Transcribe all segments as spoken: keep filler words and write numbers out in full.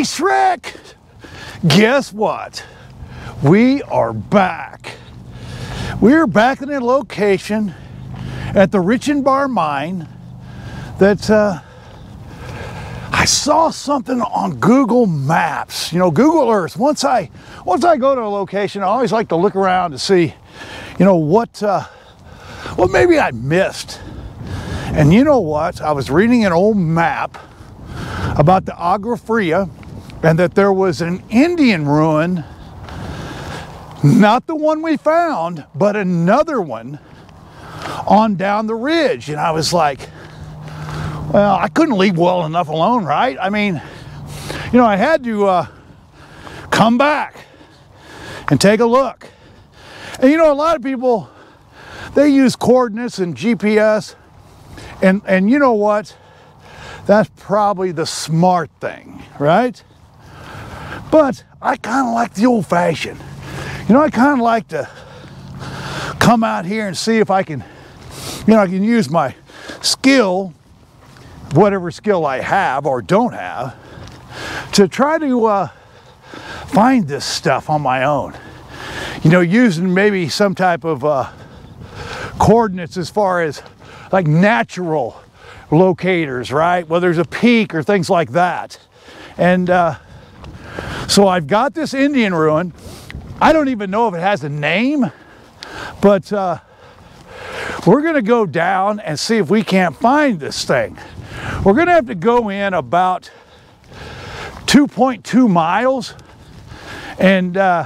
Hey Shrek! Guess what? We are back. We're back in a location at the Richin Bar Mine that uh, I saw something on Google Maps. You know, Google Earth. Once I once I go to a location, I always like to look around to see, you know, what uh, what maybe I missed. And you know what? I was reading an old map about the Agua Fria, and that there was an Indian ruin, not the one we found, but another one on down the ridge. And I was like, well, I couldn't leave well enough alone, right? I mean, you know, I had to uh, come back and take a look. And you know, a lot of people, they use coordinates and G P S, and, and you know what? That's probably the smart thing, right? But I kind of like the old-fashioned. You know, I kind of like to come out here and see if I can, you know, I can use my skill, whatever skill I have or don't have, to try to uh, find this stuff on my own. You know, using maybe some type of uh, coordinates as far as like natural locators, right? Well, there's a peak or things like that. And uh, so I've got this Indian ruin. I don't even know if it has a name, but uh, we're gonna go down and see if we can't find this thing. We're gonna have to go in about two point two miles, and uh,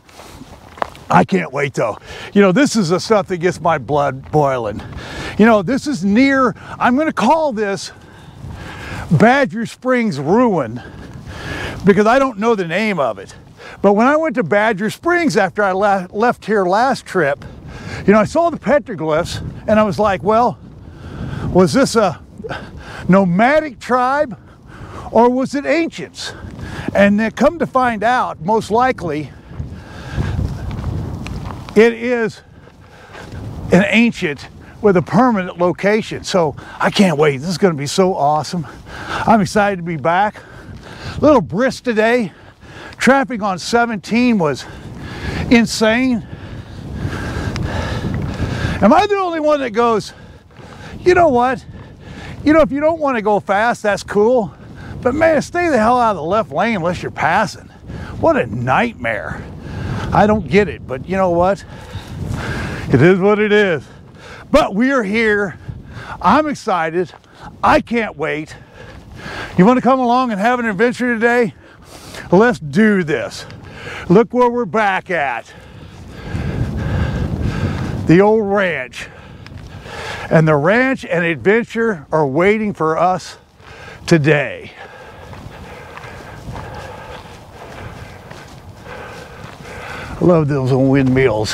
I can't wait though. You know, this is the stuff that gets my blood boiling. You know, this is near, I'm going to call this Badger Springs Ruin because I don't know the name of it. But when I went to Badger Springs after I le left here last trip, you know, I saw the petroglyphs and I was like, well, was this a nomadic tribe or was it ancients? And then come to find out, most likely, it is an ancient with a permanent location. So I can't wait. This is going to be so awesome. I'm excited to be back. A little brisk today. Traffic on seventeen was insane. Am I the only one that goes, you know what? You know, if you don't want to go fast, that's cool. But man, stay the hell out of the left lane unless you're passing. What a nightmare. I don't get it, but you know what? It is what it is. But we are here. I'm excited. I can't wait. You want to come along and have an adventure today? Let's do this. Look where we're back at. The old ranch. And the ranch and adventure are waiting for us today. I love those old windmills.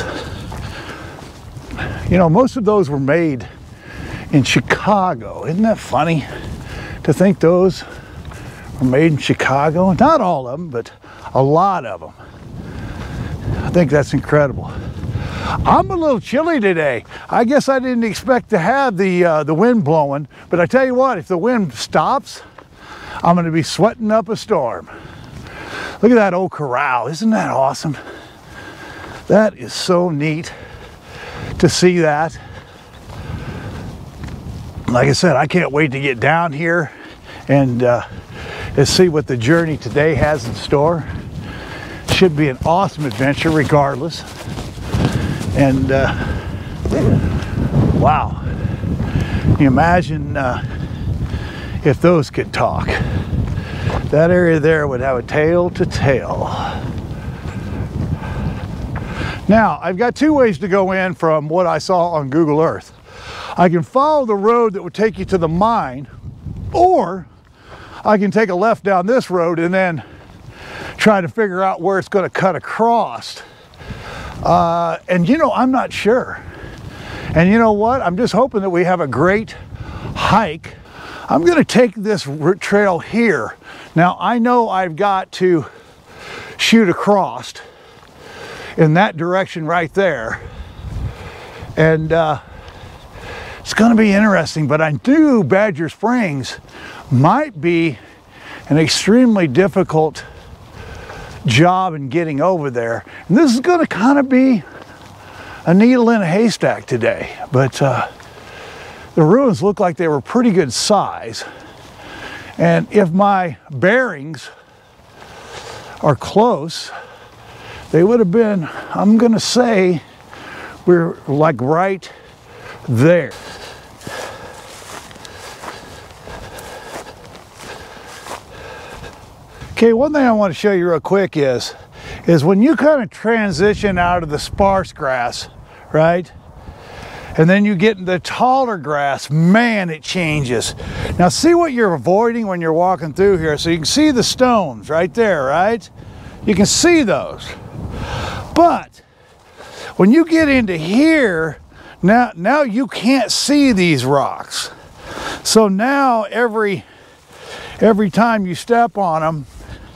You know, most of those were made in Chicago. Isn't that funny to think those were made in Chicago? Not all of them, but a lot of them. I think that's incredible. I'm a little chilly today. I guess I didn't expect to have the, uh, the wind blowing, but I tell you what, if the wind stops, I'm gonna be sweating up a storm. Look at that old corral. Isn't that awesome? That is so neat to see that. Like I said, I can't wait to get down here and uh, to see what the journey today has in store. Should be an awesome adventure regardless. And uh, wow, can you imagine uh, if those could talk? That area there would have a tale to tell. Now, I've got two ways to go in from what I saw on Google Earth. I can follow the road that would take you to the mine, or I can take a left down this road and then try to figure out where it's going to cut across. Uh, and you know, I'm not sure. And you know what? I'm just hoping that we have a great hike. I'm going to take this trail here. Now, I know I've got to shoot across in that direction right there, and uh, it's going to be interesting. But I knew Badger Springs might be an extremely difficult job in getting over there. And this is going to kind of be a needle in a haystack today, but uh, the ruins look like they were pretty good size. And if my bearings are close, they would have been, I'm going to say, we're like right there. Okay, one thing I want to show you real quick is, is when you kind of transition out of the sparse grass, right? And then you get into the taller grass, man, it changes. Now see what you're avoiding when you're walking through here. So you can see the stones right there, right? You can see those. But when you get into here, now, now you can't see these rocks. So now every, every time you step on them,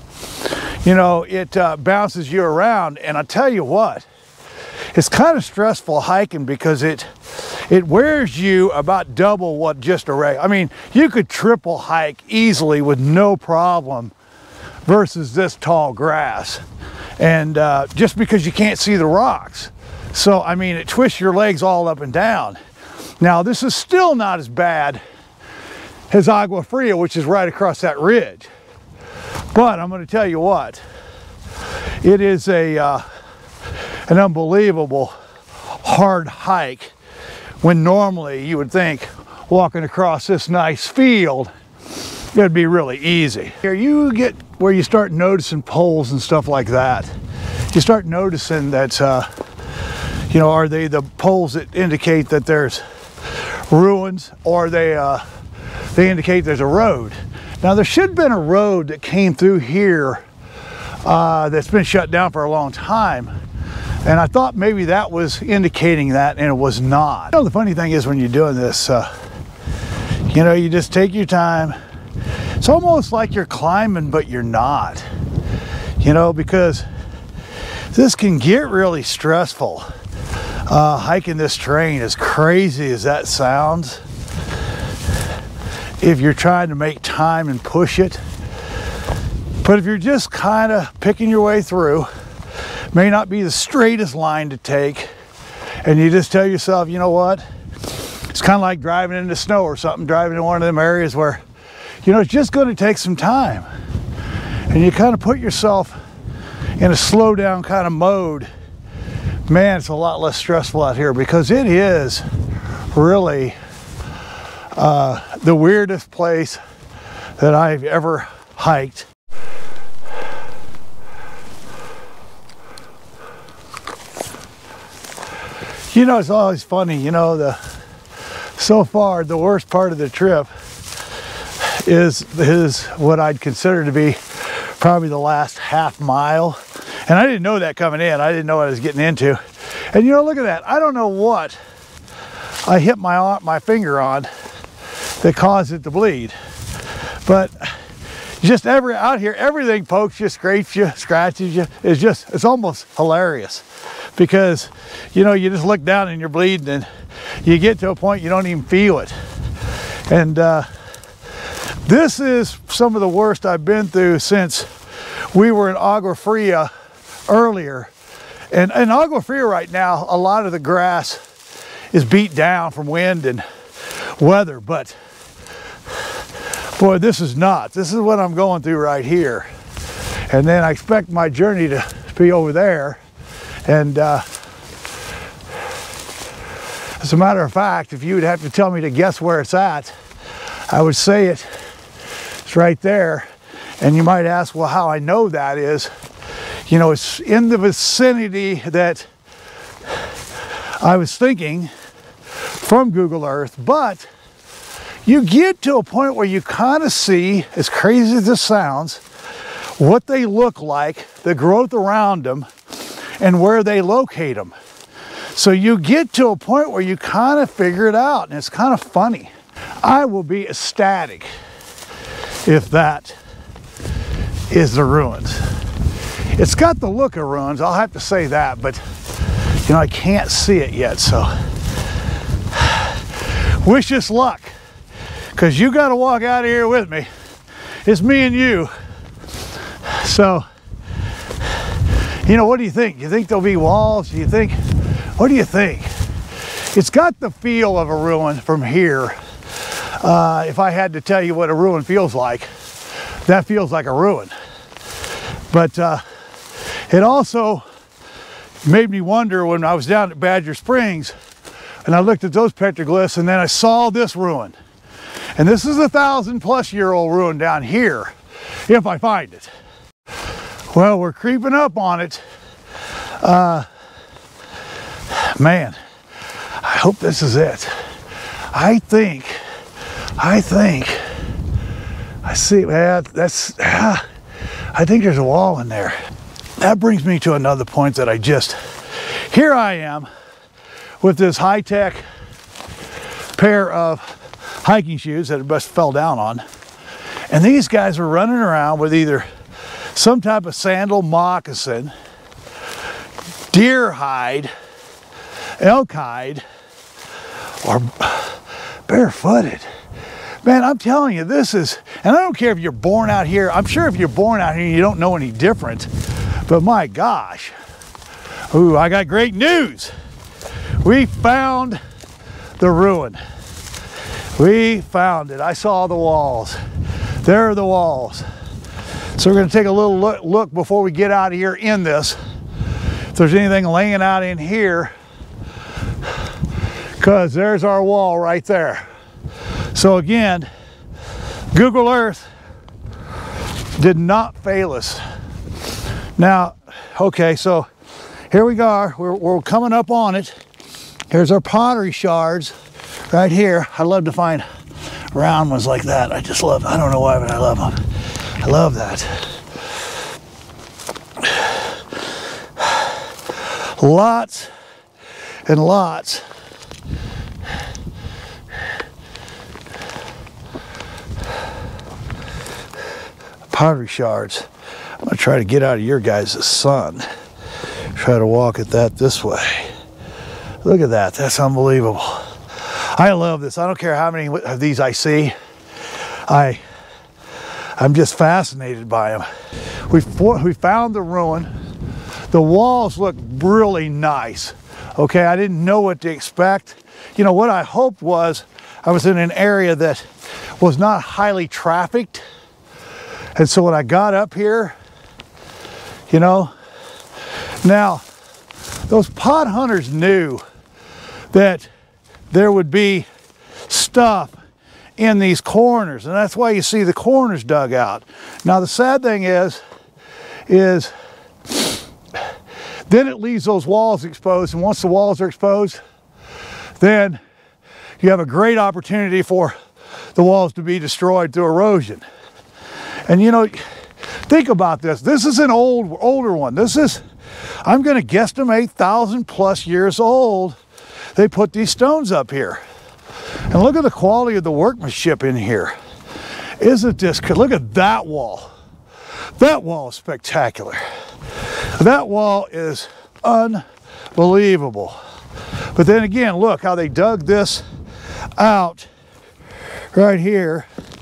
you know, it uh, bounces you around. And I tell you what, it's kind of stressful hiking because it it wears you about double what just a regular. I mean, you could triple hike easily with no problem versus this tall grass, and uh, just because you can't see the rocks. So I mean, it twists your legs all up and down. Now this is still not as bad as Agua Fria, which is right across that ridge. But I'm going to tell you what, it is a uh, an unbelievable hard hike when normally you would think walking across this nice field it'd be really easy. Here you get where you start noticing poles and stuff like that. You start noticing that uh, you know, are they the poles that indicate that there's ruins, or they uh, they indicate there's a road. Now there should have been a road that came through here uh, that's been shut down for a long time. And I thought maybe that was indicating that, and it was not. You know, the funny thing is when you're doing this, uh, you know, you just take your time. It's almost like you're climbing, but you're not. You know, because this can get really stressful. Uh, hiking this terrain, as crazy as that sounds, if you're trying to make time and push it. But if you're just kind of picking your way through, may not be the straightest line to take, and you just tell yourself, you know what, it's kind of like driving into snow or something, driving in one of them areas where, you know, it's just going to take some time, and you kind of put yourself in a slow down kind of mode. Man, it's a lot less stressful out here because it is really uh, the weirdest place that I've ever hiked. You know, it's always funny, you know, the so far the worst part of the trip is is what I'd consider to be probably the last half mile. And I didn't know that coming in. I didn't know what I was getting into. And you know, look at that. I don't know what I hit my my finger on that caused it to bleed. But just every out here, everything pokes you, scrapes you, scratches you. It's just, it's almost hilarious. Because, you know, you just look down and you're bleeding, and you get to a point you don't even feel it. And uh, this is some of the worst I've been through since we were in Agua Fria earlier. And in Agua Fria right now, a lot of the grass is beat down from wind and weather. But, boy, this is not. This is what I'm going through right here. And then I expect my journey to be over there. And uh, as a matter of fact, if you would have to tell me to guess where it's at, I would say it, it's right there. And you might ask, well, how I know that is, you know, it's in the vicinity that I was thinking from Google Earth. But you get to a point where you kind of see, as crazy as this sounds, what they look like, the growth around them, and where they locate them. So you get to a point where you kind of figure it out, and it's kind of funny. I will be ecstatic if that is the ruins. It's got the look of ruins, I'll have to say that, but you know, I can't see it yet, so wish us luck, because you got to walk out of here with me it's me and you. So, you know, what do you think? You think there'll be walls? Do you think, what do you think? It's got the feel of a ruin from here. Uh, if I had to tell you what a ruin feels like, that feels like a ruin. But uh, it also made me wonder when I was down at Badger Springs and I looked at those petroglyphs, and then I saw this ruin. And this is a thousand plus year old ruin down here, if I find it. Well, we're creeping up on it. Uh, man, I hope this is it. I think, I think, I see, man, that's, ah, I think there's a wall in there. That brings me to another point that I just, here I am with this high-tech pair of hiking shoes that I just fell down on. And these guys were running around with either some type of sandal moccasin, deer hide, elk hide, or barefooted. Man, I'm telling you, this is, and I don't care if you're born out here. I'm sure if you're born out here, you don't know any different. But my gosh, ooh, I got great news. We found the ruin. We found it. I saw the walls. There are the walls. So we're going to take a little look, look before we get out of here in this. If there's anything laying out in here, because there's our wall right there. So again, Google Earth did not fail us. Now, okay, so here we are. We're, we're coming up on it. Here's our pottery shards right here. I love to find round ones like that. I just love, I don't know why, but I love them. I love that. Lots and lots pottery shards. I'm gonna try to get out of your guys' sun. Try to walk at that this way. Look at that, that's unbelievable. I love this. I don't care how many of these I see. I, I'm just fascinated by them. We, we found the ruin. The walls look really nice. Okay, I didn't know what to expect. You know, what I hoped was I was in an area that was not highly trafficked. And so when I got up here, you know, now those pot hunters knew that there would be stuff in these corners, and that's why you see the corners dug out. Now the sad thing is, is then it leaves those walls exposed, and once the walls are exposed, then you have a great opportunity for the walls to be destroyed through erosion. And you know, think about this. This is an old, older one. This is, I'm going to guesstimate, thousand plus years old. They put these stones up here. And look at the quality of the workmanship in here. Isn't this, look at that wall. That wall is spectacular. That wall is unbelievable. But then again, look how they dug this out right here.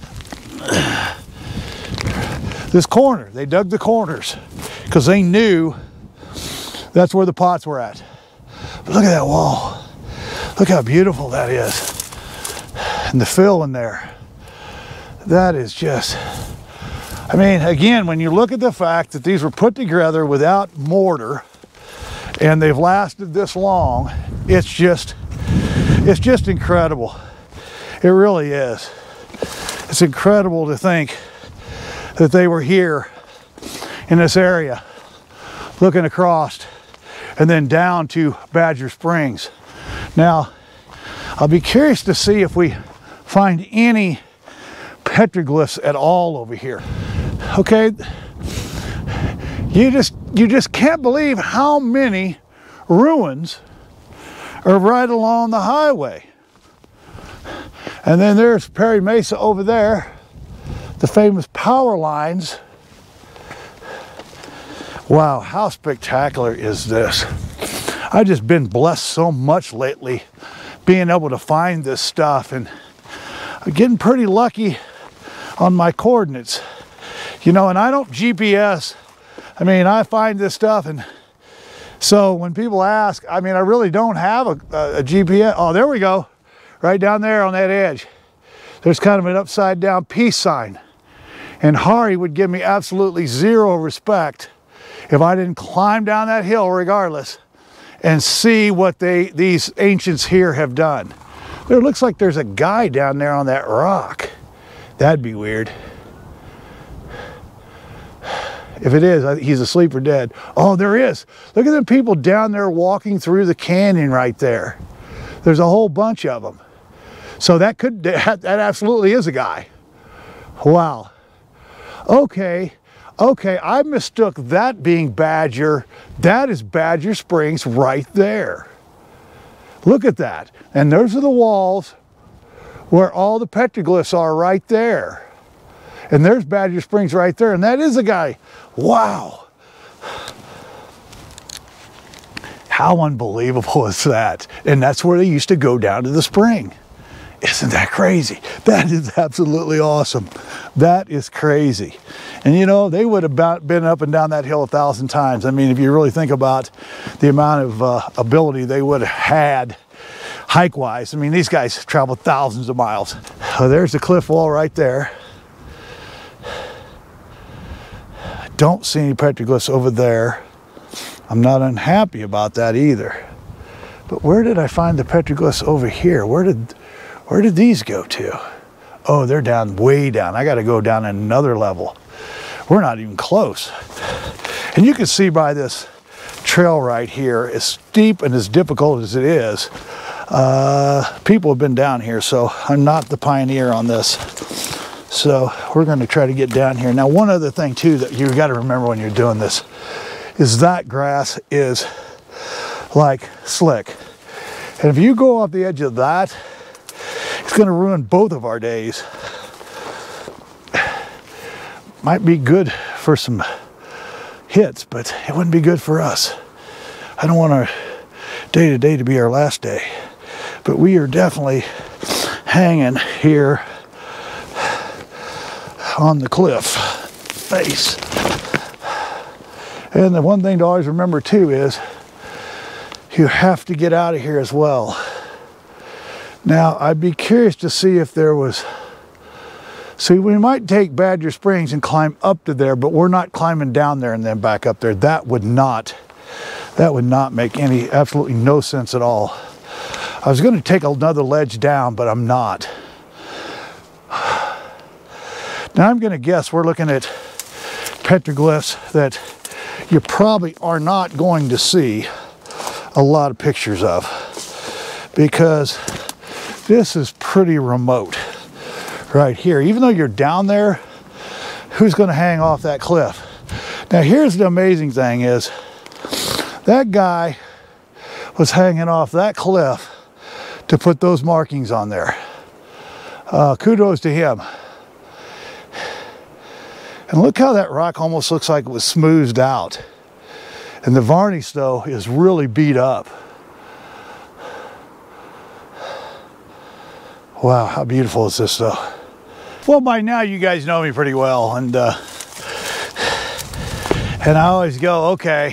This corner, they dug the corners because they knew that's where the pots were at. But look at that wall. Look how beautiful that is. And the fill in there. That is just, I mean, again, when you look at the fact that these were put together without mortar and they've lasted this long, it's just, it's just incredible. It really is. It's incredible to think that they were here in this area looking across and then down to Badger Springs. Now, I'll be curious to see if we find any petroglyphs at all over here. Okay, you just, you just can't believe how many ruins are right along the highway. And then there's Perry Mesa over there, the famous power lines. Wow, how spectacular is this? I've just been blessed so much lately being able to find this stuff, and I'm getting pretty lucky on my coordinates. You know, and I don't G P S. I mean, I find this stuff, and so when people ask, I mean, I really don't have a, a, a G P S. Oh, there we go. Right down there on that edge. There's kind of an upside down peace sign. And Hari would give me absolutely zero respect if I didn't climb down that hill regardless and see what they these ancients here have done. There looks like there's a guy down there on that rock. That'd be weird. If it is, he's asleep or dead. Oh, there is. Look at the people down there walking through the canyon right there. There's a whole bunch of them. So that could, that, that absolutely is a guy. Wow. Okay, okay, I mistook that being Badger. That is Badger Springs right there. Look at that. And those are the walls where all the petroglyphs are right there. And there's Badger Springs right there, and that is a guy. Wow. How unbelievable is that? And that's where they used to go down to the spring. Isn't that crazy? That is absolutely awesome. That is crazy. And you know, they would have been up and down that hill a thousand times. I mean, if you really think about the amount of uh, ability they would have had hike-wise. I mean, these guys traveled thousands of miles. Oh, there's the cliff wall right there. I don't see any petroglyphs over there. I'm not unhappy about that either. But where did I find the petroglyphs over here? Where did... Where did these go to? Oh, they're down, way down. I got to go down another level. We're not even close. And you can see by this trail right here, as steep and as difficult as it is, uh, people have been down here, so I'm not the pioneer on this. So we're going to try to get down here. Now, one other thing too that you've got to remember when you're doing this is that grass is like slick. And if you go off the edge of that, it's going to ruin both of our days. Might be good for some hits, but it wouldn't be good for us. I don't want our day to day to be our last day, but we are definitely hanging here on the cliff face. And the one thing to always remember too is you have to get out of here as well. Now, I'd be curious to see if there was, see, we might take Badger Springs and climb up to there, but we're not climbing down there and then back up there. That would not, that would not make any, absolutely no sense at all. I was going to take another ledge down, but I'm not. Now, I'm going to guess we're looking at petroglyphs that you probably are not going to see a lot of pictures of, because this is pretty remote right here. Even though you're down there, who's going to hang off that cliff? Now, here's the amazing thing is that guy was hanging off that cliff to put those markings on there. Uh, kudos to him. And look how that rock almost looks like it was smoothed out. And the varnish, though, is really beat up. Wow, how beautiful is this, though? Well, by now you guys know me pretty well, and uh, and I always go, okay,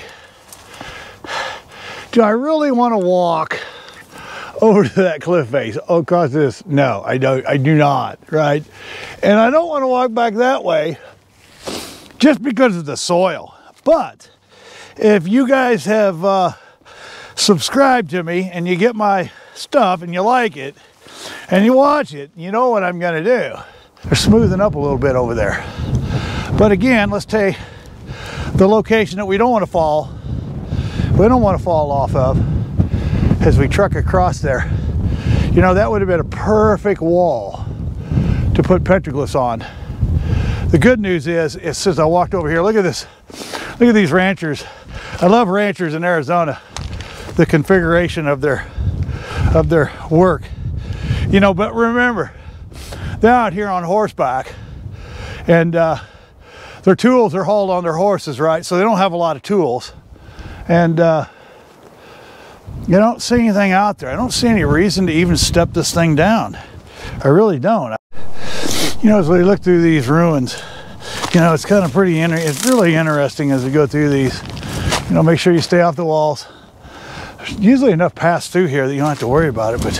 do I really want to walk over to that cliff face? Oh, across this? No, I don't. I do not, right? And I don't want to walk back that way just because of the soil. But if you guys have uh, subscribed to me and you get my stuff and you like it, and you watch it, you know what I'm going to do. They're smoothing up a little bit over there. But again, let's take the location that we don't want to fall, we don't want to fall off of as we truck across there. You know, that would have been a perfect wall to put petroglyphs on. The good news is, is since I walked over here, look at this. Look at these ranchers. I love ranchers in Arizona. The configuration of their, of their work. You know, but remember, they're out here on horseback, and uh, their tools are hauled on their horses, right? So they don't have a lot of tools. And uh, you don't see anything out there. I don't see any reason to even step this thing down. I really don't. You know, as we look through these ruins, You know, it's kind of pretty, inter it's really interesting as we go through these. You know, make sure you stay off the walls. There's usually enough pass through here that you don't have to worry about it, but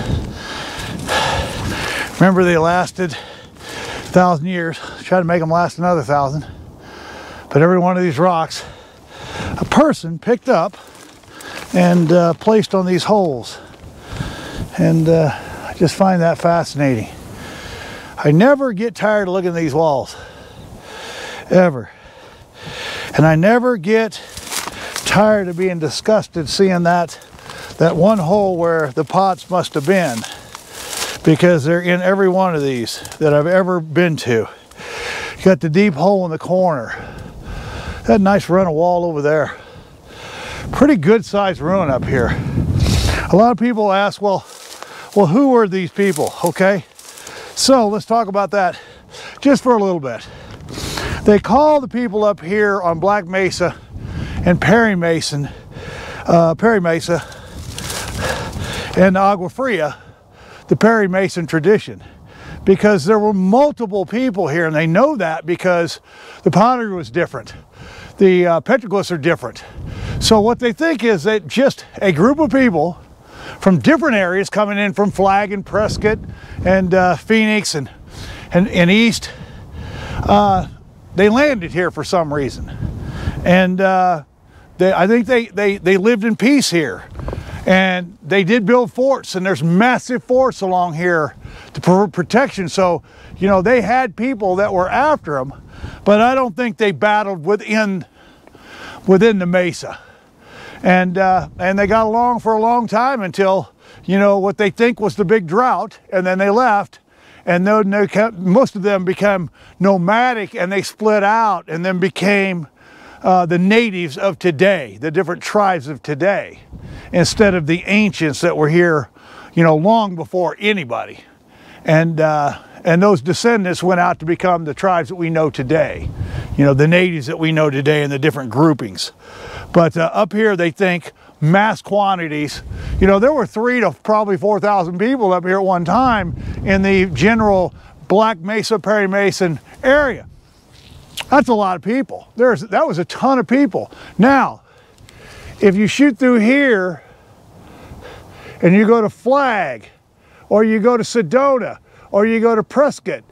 remember they lasted a thousand years. Try to make them last another thousand. But every one of these rocks, a person picked up and uh, placed on these holes. And uh, I just find that fascinating. I never get tired of looking at these walls, ever. And I never get tired of being disgusted seeing that that one hole where the pots must have been, because they're in every one of these that I've ever been to. You got the deep hole in the corner. That nice run of wall over there. Pretty good sized ruin up here. A lot of people ask, well, well, who were these people? Okay, so let's talk about that just for a little bit. They call the people up here on Black Mesa and Perry Mason, uh, Perry Mesa and Agua Fria, the Perry Mason tradition, because there were multiple people here, and they know that because the pottery was different. The uh, petroglyphs are different. So what they think is that just a group of people from different areas coming in from Flag and Prescott and uh, Phoenix and, and, and East, uh, they landed here for some reason. And uh, they, I think they, they, they lived in peace here. And they did build forts, and there's massive forts along here to for protection. So, you know, they had people that were after them, but I don't think they battled within, within the mesa. And, uh, and they got along for a long time until, you know, what they think was the big drought, and then they left. And then they kept, most of them became nomadic, and they split out and then became uh, the natives of today, the different tribes of today, instead of the ancients that were here, you know, long before anybody. And, uh, and those descendants went out to become the tribes that we know today, you know, the natives that we know today in the different groupings. But uh, up here, they think mass quantities. You know, there were three to probably four thousand people up here at one time in the general Black Mesa, Perry Mason area. That's a lot of people. There's, that was a ton of people. Now, if you shoot through here and you go to Flag, or you go to Sedona, or you go to Prescott,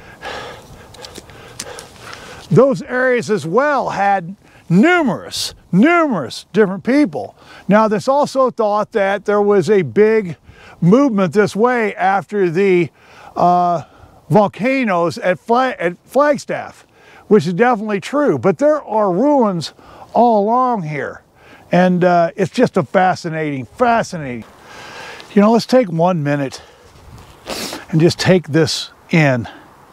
those areas as well had numerous, numerous different people. Now, there's also thought that there was a big movement this way after the uh, volcanoes at, Flag at Flagstaff, which is definitely true. But there are ruins all along here. And uh, it's just a fascinating, fascinating. You know, let's take one minute and just take this in.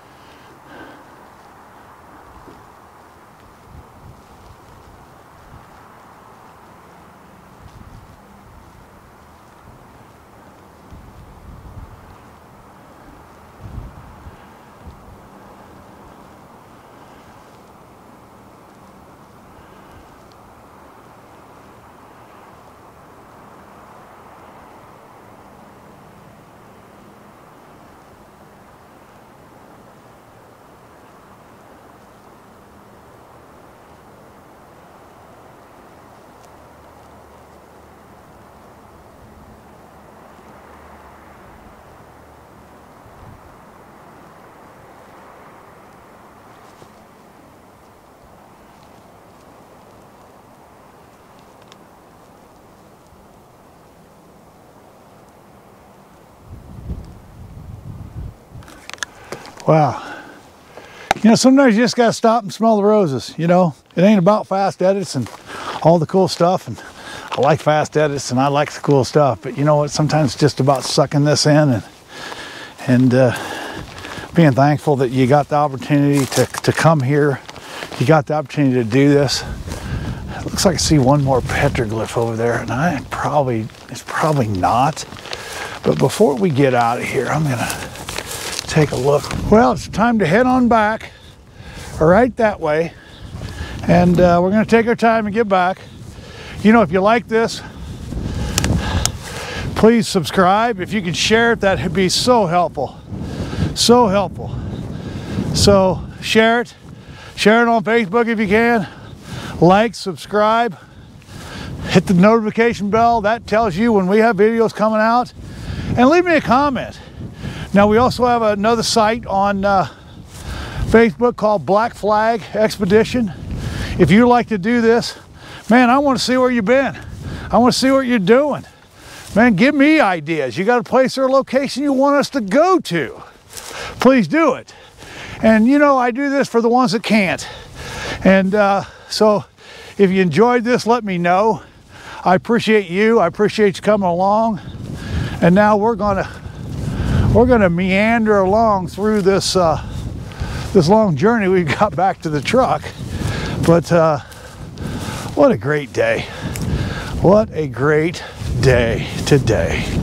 Wow. You know, sometimes you just got to stop and smell the roses, you know. It ain't about fast edits and all the cool stuff. And I like fast edits and I like the cool stuff. But you know what? Sometimes it's just about sucking this in and, and uh, being thankful that you got the opportunity to, to come here. You got the opportunity to do this. It looks like I see one more petroglyph over there. And I probably, it's probably not. But before we get out of here, I'm going to take a look. Well, it's time to head on back right that way, and uh, we're going to take our time and get back. You know, if you like this, please subscribe. If you can share it, that would be so helpful, so helpful. So share it, Share it on Facebook if you can. Like, subscribe, hit the notification bell. That tells you when we have videos coming out. And leave me a comment. Now, we also have another site on uh, Facebook called Black Flag Expedition. If you like to do this, man, I want to see where you've been. I want to see what you're doing. Man, give me ideas. You got a place or a location you want us to go to, please do it. And you know, I do this for the ones that can't. And uh, so if you enjoyed this, let me know. I appreciate you. I appreciate you coming along. And now we're gonna we're gonna meander along through this uh, this long journey we've got back to the truck. But uh, what a great day. What a great day today.